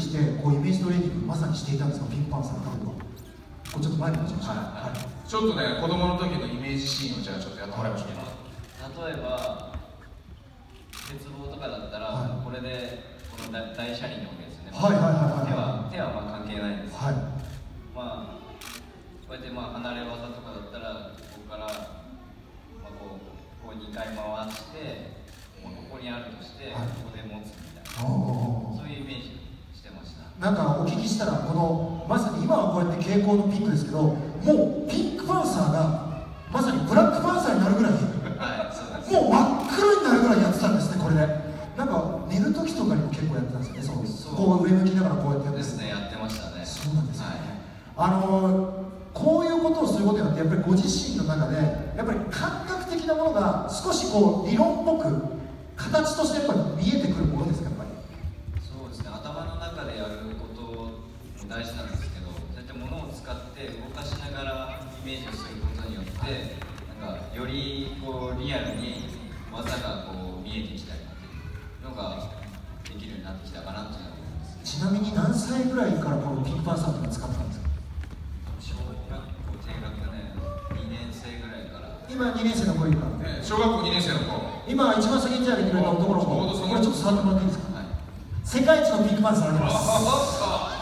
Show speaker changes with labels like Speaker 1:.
Speaker 1: してこうイメージトレーニングまさにしていたんですか、ピンクパンサーの例えば。これちょっと前に持ちましょう。はい、
Speaker 2: ちょっとね、子供の時のイメージシーンをじゃあちょっとやってもらいましょうか。
Speaker 3: 例えば鉄棒とかだったら、これでこの大車輪のわけですよね。手はまあ関係ないです。はい、まあこうやってまあ離れ技とかだったら、ここから、まあ、こう2回回して、まあ、ここにあるとして、ここで持つみたいな、そういうイメージしてました。
Speaker 1: なんかお聞きしたら、このまさに今はこうやって蛍光のピンクですけど、もうピンクパンサーがまさにブラックパンサーになるぐらい、はい、そうです。もう真っ黒になるぐらいやってたんですね、これで。なんか寝る時とかにも結構やってたんですよね。そう、こう上向きながらこうやってやって
Speaker 3: ですね、やってましたね。
Speaker 1: そうなんですね。こういうことをすることによって、やっぱりご自身の中でやっぱり感覚的なものが少しこう理論っぽく形としてやっぱり見えてくるものですか、やっぱり。
Speaker 3: そうですね、頭の中でやることも大事なんですけど、そうやってものを使って動かしながらイメージをすることによって、なんかよりこうリアルに技がこう見えてきたりっていうのができるようになってきたかなというのは思います。
Speaker 1: ちなみに何歳ぐらいからこのピンクパンサーとか使ってたんですか？
Speaker 3: 小学校低学年2年生ぐらいから。
Speaker 1: 今2年生の子いるから、
Speaker 2: 小学校2年生の子、
Speaker 1: 今一番先に手挙げてくれた男の子、これちょっと触ってもらっていいですか？はい、世界一のピンクパンサーあります。